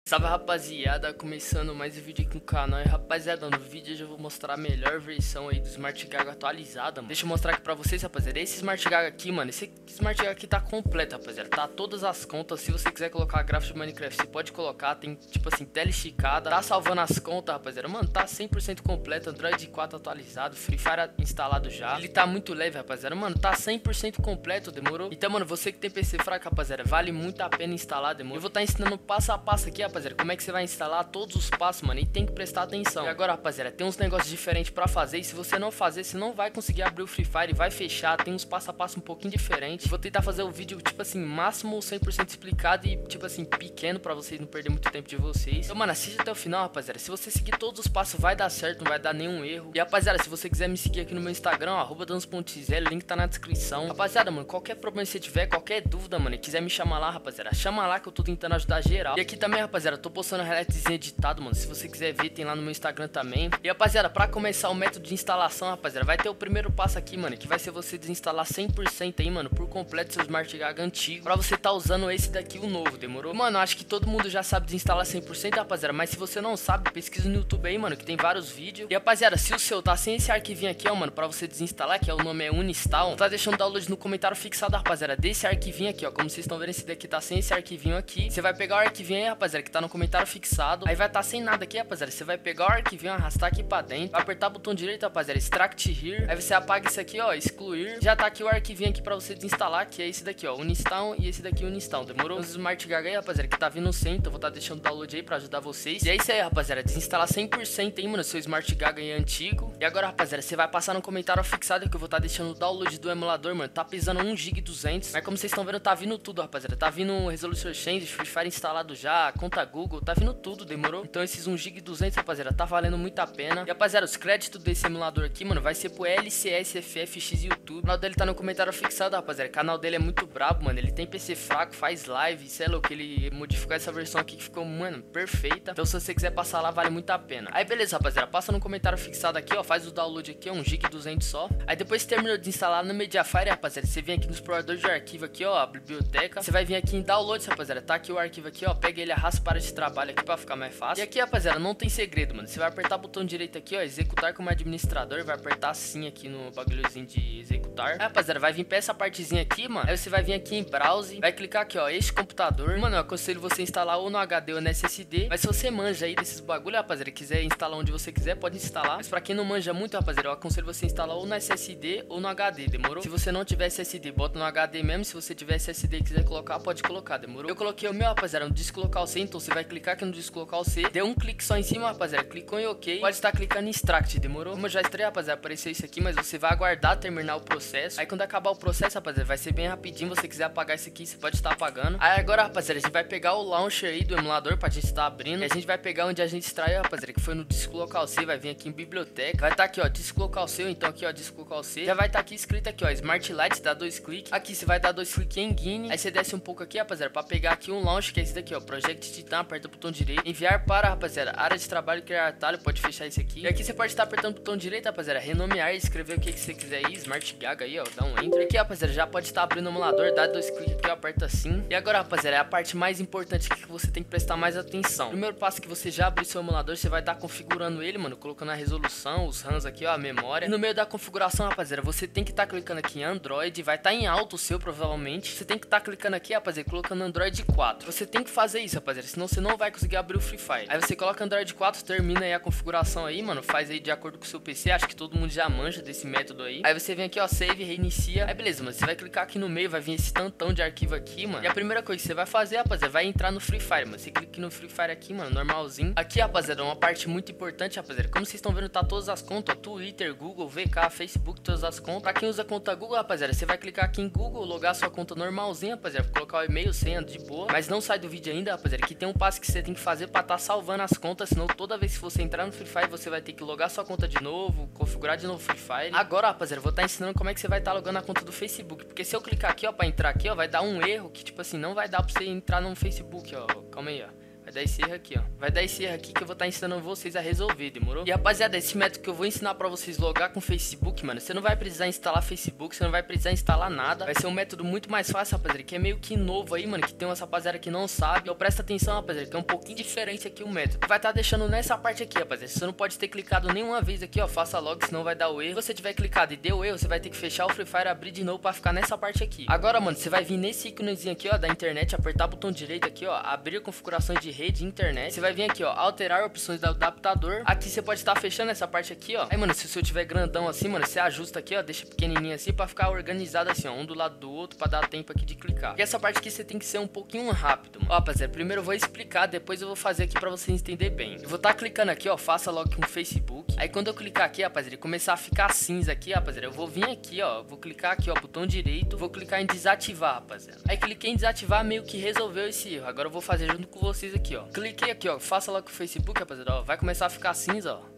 Salve rapaziada, começando mais um vídeo aqui no canal. E rapaziada, no vídeo eu já vou mostrar a melhor versão aí do Smart Gaga atualizada, mano. Deixa eu mostrar aqui pra vocês, rapaziada. Esse Smart Gaga aqui, mano, esse Smart Gaga aqui tá completo, rapaziada. Tá todas as contas, se você quiser colocar gráfico de Minecraft, você pode colocar. Tem, tipo assim, tela esticada. Tá salvando as contas, rapaziada. Mano, tá 100% completo, Android 4 atualizado, Free Fire instalado já. Ele tá muito leve, rapaziada. Mano, tá 100% completo, demorou? Então, mano, você que tem PC fraco, rapaziada, vale muito a pena instalar, demorou? Eu vou estar ensinando passo a passo aqui, rapaziada, como é que você vai instalar todos os passos, mano, e tem que prestar atenção. E agora, rapaziada, tem uns negócios diferentes pra fazer, e se você não fazer, você não vai conseguir abrir o Free Fire, vai fechar, tem uns passo a passo um pouquinho diferentes. Vou tentar fazer o vídeo, tipo assim, máximo 100% explicado e, tipo assim, pequeno pra vocês não perder muito tempo de vocês. Então, mano, assiste até o final, rapaziada. Se você seguir todos os passos, vai dar certo, não vai dar nenhum erro. E, rapaziada, se você quiser me seguir aqui no meu Instagram, @danos.0, link tá na descrição. Rapaziada, mano, qualquer problema que você tiver, qualquer dúvida, mano, e quiser me chamar lá, rapaziada, chama lá que eu tô tentando ajudar geral. E aqui também, rapaziada, eu tô postando highlightzinho editado, mano, se você quiser ver, tem lá no meu Instagram também. E, rapaziada, pra começar o método de instalação, rapaziada, vai ter o primeiro passo aqui, mano, que vai ser você desinstalar 100% aí, mano, por completo seu Smart Gaga antigo, pra você tá usando esse daqui, o novo, demorou? Mano, acho que todo mundo já sabe desinstalar 100%, rapaziada, mas se você não sabe, pesquisa no YouTube aí, mano, que tem vários vídeos. E, rapaziada, se o seu tá sem esse arquivinho aqui, ó, mano, pra você desinstalar, que é o nome é Uninstall, tá deixando o download no comentário fixado, rapaziada, desse arquivinho aqui, ó, como vocês estão vendo, esse daqui tá sem esse arquivinho aqui. Você vai pegar o arquivinho aí, rapaziada, que tá no comentário fixado, aí vai tá sem nada aqui, rapaziada, você vai pegar o arquivinho, arrastar aqui pra dentro, vai apertar o botão direito, rapaziada, Extract Here, aí você apaga isso aqui, ó, excluir, já tá aqui o arquivinho aqui pra você desinstalar, que é esse daqui, ó, Uninstall, e esse daqui Uninstall, demorou? Os Smart Gaga aí, rapaziada, que tá vindo sem, então eu vou tá deixando o download aí pra ajudar vocês. E é isso aí, rapaziada, desinstalar 100% aí, mano, seu Smart Gaga aí antigo. E agora, rapaziada, você vai passar no comentário fixado que eu vou tá deixando o download do emulador, mano, tá pesando 1,2 GB, mas como vocês estão vendo, tá vindo tudo, rapaziada, tá vindo Resolution Change, Free Fire instalado já, conta Google, tá vindo tudo, demorou? Então esses 1,2 GB, rapaziada, tá valendo muito a pena. E, rapaziada, os créditos desse emulador aqui, mano, vai ser pro LCSFFX YouTube. O canal dele tá no comentário fixado, rapaziada. O canal dele é muito brabo, mano. Ele tem PC fraco, faz live, sei lá o que, ele modificou essa versão aqui que ficou, mano, perfeita. Então se você quiser passar lá, vale muito a pena. Aí beleza, rapaziada, passa no comentário fixado aqui, ó, faz o download aqui, ó, 1,2 GB só. Aí depois que terminou de instalar no Mediafire, rapaziada, você vem aqui no explorador de arquivo aqui, ó, a biblioteca. Você vai vir aqui em downloads, rapaziada, tá aqui o arquivo aqui, ó, pega ele, arrasta para esse trabalho aqui pra ficar mais fácil. E aqui, rapaziada, não tem segredo, mano. Você vai apertar o botão direito aqui, ó, executar como administrador, vai apertar assim aqui no bagulhozinho de executar. Aí, rapaziada, vai vir pra essa partezinha aqui, mano. Aí você vai vir aqui em browse, vai clicar aqui, ó, este computador. Mano, eu aconselho você instalar ou no HD ou no SSD. Mas se você manja aí desses bagulho, rapaziada, quiser instalar onde você quiser, pode instalar. Mas pra quem não manja muito, rapaziada, eu aconselho você instalar ou no SSD ou no HD, demorou? Se você não tiver SSD, bota no HD mesmo. Se você tiver SSD e quiser colocar, pode colocar, demorou? Eu coloquei o meu, rapaziada, no disco local C, então você vai clicar aqui no disco local C, deu um clique só em cima, rapaziada, clicou em OK, pode estar clicando em Extract, demorou? Como eu já estreiei, rapaziada, apareceu isso aqui, mas você vai aguardar terminar o processo. Aí quando acabar o processo, rapaziada, vai ser bem rapidinho. Se você quiser apagar isso aqui, você pode estar apagando. Aí agora, rapaziada, a gente vai pegar o launcher aí do emulador pra gente estar abrindo. E a gente vai pegar onde a gente extraiu, rapaziada, que foi no disco local C, vai vir aqui em biblioteca, vai estar aqui, ó, disco local C, ou então aqui, ó, disco local C, já vai estar aqui escrito aqui, ó, Smart Light, dá 2 cliques. Aqui você vai dar 2 cliques em Guine, aí você desce um pouco aqui, rapaziada, pra pegar aqui um launcher, que é esse daqui, ó, Project Titan, aperta o botão direito, enviar para, rapaziada, área de trabalho, criar atalho, pode fechar isso aqui. E aqui você pode estar apertando o botão direito, rapaziada, renomear e escrever o que você quiser aí, Smart Gaga aí, ó, dá um enter. Aqui, rapaziada, já pode estar abrindo o emulador, dá 2 cliques aqui, ó, aperta assim. E agora, rapaziada, é a parte mais importante aqui que você tem que prestar mais atenção. Primeiro passo que você já abriu seu emulador, você vai estar configurando ele, mano, colocando a resolução, os RAMs aqui, ó, a memória. E no meio da configuração, rapaziada, você tem que estar clicando aqui em Android, vai estar em alto o seu, provavelmente. Você tem que estar clicando aqui, rapaziada, colocando Android 4. Você tem que fazer isso, rapaziada, senão você não vai conseguir abrir o Free Fire. Aí você coloca Android 4, termina aí a configuração aí, mano, faz aí de acordo com o seu PC, acho que todo mundo já manja desse método aí. Aí você vem aqui, ó, save, reinicia. Aí beleza, mano, você vai clicar aqui no meio, vai vir esse tantão de arquivo aqui, mano. E a primeira coisa que você vai fazer, rapaziada, vai entrar no Free Fire, mano. Você clica aqui no Free Fire aqui, mano, normalzinho. Aqui, rapaziada, uma parte muito importante, rapaziada, como vocês estão vendo, tá todas as contas, ó, Twitter, Google, VK, Facebook, todas as contas. Pra quem usa conta Google, rapaziada, você vai clicar aqui em Google, logar sua conta normalzinha, rapaziada, colocar o e-mail, senha de boa. Mas não sai do vídeo ainda, rapaziada, que tem um passo que você tem que fazer pra tá salvando as contas, senão toda vez que você entrar no Free Fire, você vai ter que logar sua conta de novo, configurar de novo o Free Fire. Agora, rapaziada, eu vou estar ensinando como é que você vai estar logando a conta do Facebook, porque se eu clicar aqui, ó, pra entrar aqui, ó, vai dar um erro que, tipo assim, não vai dar pra você entrar no Facebook, ó, calma aí, ó. Vai dar esse erro aqui, ó. Vai dar esse erro aqui que eu vou estar ensinando vocês a resolver, demorou? E rapaziada, esse método que eu vou ensinar pra vocês logar com o Facebook, mano, você não vai precisar instalar Facebook, você não vai precisar instalar nada. Vai ser um método muito mais fácil, rapaziada, que é meio que novo aí, mano, que tem umas rapaziada que não sabe. Então presta atenção, rapaziada, que é um pouquinho diferente aqui o método. Vai estar deixando nessa parte aqui, rapaziada. Você não pode ter clicado nenhuma vez aqui, ó, faça log, senão vai dar o erro. Se você tiver clicado e deu erro, você vai ter que fechar o Free Fire, abrir de novo pra ficar nessa parte aqui. Agora, mano, você vai vir nesse íconezinho aqui, ó, da internet, apertar o botão direito aqui, ó, abrir configurações de rede e internet. Você vai vir aqui, ó, alterar opções do adaptador. Aqui você pode estar fechando essa parte aqui, ó. Aí, mano, se o seu tiver grandão assim, mano, você ajusta aqui, ó, deixa pequenininho assim pra ficar organizado assim, ó, um do lado do outro pra dar tempo aqui de clicar. E essa parte aqui você tem que ser um pouquinho rápido, mano. Ó, rapaziada, primeiro eu vou explicar, depois eu vou fazer aqui pra vocês entenderem bem. Eu vou estar clicando aqui, ó, faça logo com o Facebook. Aí quando eu clicar aqui, rapaziada, e começar a ficar cinza aqui, rapaziada, eu vou vir aqui, ó, vou clicar aqui, ó, botão direito, vou clicar em desativar, rapaziada. Aí cliquei em desativar, meio que resolveu esse erro. Agora eu vou fazer junto com vocês aqui, ó. Cliquei aqui, ó, faça logo com o Facebook, rapaziada, ó, vai começar a ficar cinza, ó.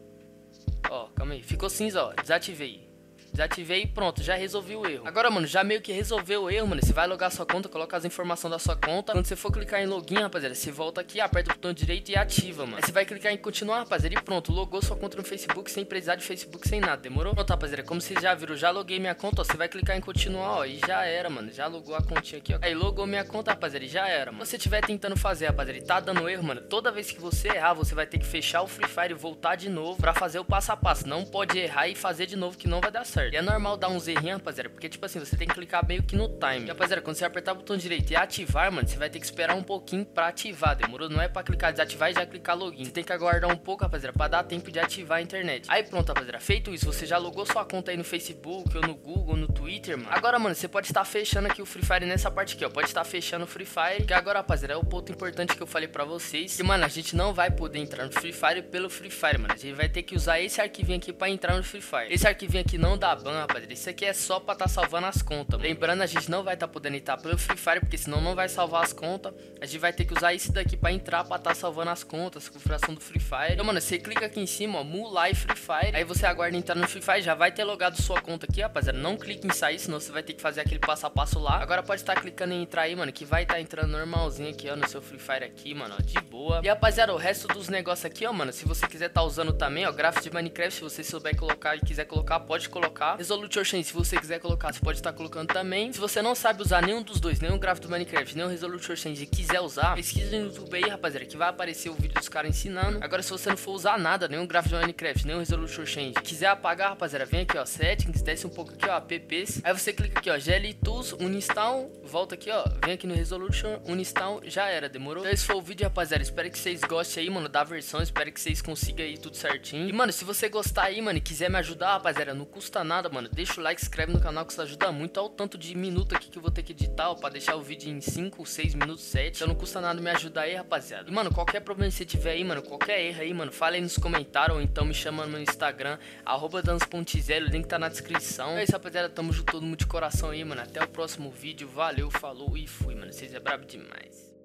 Ó, calma aí, ficou cinza, ó, desativei. Desativei e pronto, já resolvi o erro. Agora, mano, já meio que resolveu o erro, mano. Você vai logar sua conta, coloca as informações da sua conta. Quando você for clicar em login, rapaziada, você volta aqui, aperta o botão direito e ativa, mano. Aí você vai clicar em continuar, rapaziada, e pronto, logou sua conta no Facebook sem precisar de Facebook, sem nada, demorou? Pronto, rapaziada, como vocês já viram, já loguei minha conta, ó. Você vai clicar em continuar, ó, e já era, mano. Já logou a continha aqui, ó. Aí logou minha conta, rapaziada, e já era, mano. Se você estiver tentando fazer, rapaziada, e tá dando erro, mano, toda vez que você errar, você vai ter que fechar o Free Fire e voltar de novo pra fazer o passo a passo. Não pode errar e fazer de novo que não vai dar certo. E é normal dar uns errinhos, rapaziada, porque tipo assim, você tem que clicar meio que no time. E, rapaziada, quando você apertar o botão direito e ativar, mano, você vai ter que esperar um pouquinho pra ativar, demorou? Não é pra clicar desativar e já clicar login. Você tem que aguardar um pouco, rapaziada, pra dar tempo de ativar a internet. Aí pronto, rapaziada, feito isso, você já logou sua conta aí no Facebook, ou no Google, ou no Twitter, mano. Agora, mano, você pode estar fechando aqui o Free Fire nessa parte aqui, ó. Pode estar fechando o Free Fire, que agora, rapaziada, é o ponto importante que eu falei pra vocês. Que, mano, a gente não vai poder entrar no Free Fire pelo Free Fire, mano. A gente vai ter que usar esse arquivinho aqui pra entrar no Free Fire. Esse arquivinho aqui não dá ban, rapaziada. Isso aqui é só pra tá salvando as contas, mano. Lembrando, a gente não vai tá podendo entrar pelo Free Fire, porque senão não vai salvar as contas. A gente vai ter que usar isso daqui pra entrar, pra tá salvando as contas, configuração do Free Fire. Então, mano, você clica aqui em cima, ó, Mulai Free Fire. Aí você aguarda entrar no Free Fire, já vai ter logado sua conta aqui, rapaziada. Não clique em sair, senão você vai ter que fazer aquele passo a passo lá. Agora pode estar clicando em entrar aí, mano, que vai estar entrando normalzinho aqui, ó, no seu Free Fire aqui, mano, ó, de boa. E, rapaziada, o resto dos negócios aqui, ó, mano, se você quiser tá usando também, ó, gráfico de Minecraft, se você souber colocar e quiser colocar, pode colocar. Resolution Change, se você quiser colocar, você pode estar colocando também. Se você não sabe usar nenhum dos dois, nem o gráfico do Minecraft, nem o Resolution Change, e quiser usar, pesquisa no YouTube aí, rapaziada, que vai aparecer o vídeo dos caras ensinando. Agora, se você não for usar nada, nem o gráfico do Minecraft, nem o Resolution Change, quiser apagar, rapaziada, vem aqui, ó, Settings, desce um pouco aqui, ó, Apps. Aí você clica aqui, ó, GL Tools, Uninstall, volta aqui, ó, vem aqui no Resolution, Uninstall, já era, demorou? Então esse foi o vídeo, rapaziada, espero que vocês gostem aí, mano, da versão, espero que vocês consigam aí tudo certinho. E, mano, se você gostar aí, mano, e quiser me ajudar, rapaziada, não custa nada, mano, deixa o like, se inscreve no canal que isso ajuda muito. Olha o tanto de minuto aqui que eu vou ter que editar, ó, pra deixar o vídeo em 5, 6 minutos, 7. Então não custa nada me ajudar aí, rapaziada. E, mano, qualquer problema que você tiver aí, mano, qualquer erro aí, mano, fala aí nos comentários, ou então me chama no meu Instagram, @danos.0, o link tá na descrição. É isso, rapaziada, tamo junto todo mundo de coração aí, mano. Até o próximo vídeo, valeu, falou e fui, mano. Vocês é brabo demais.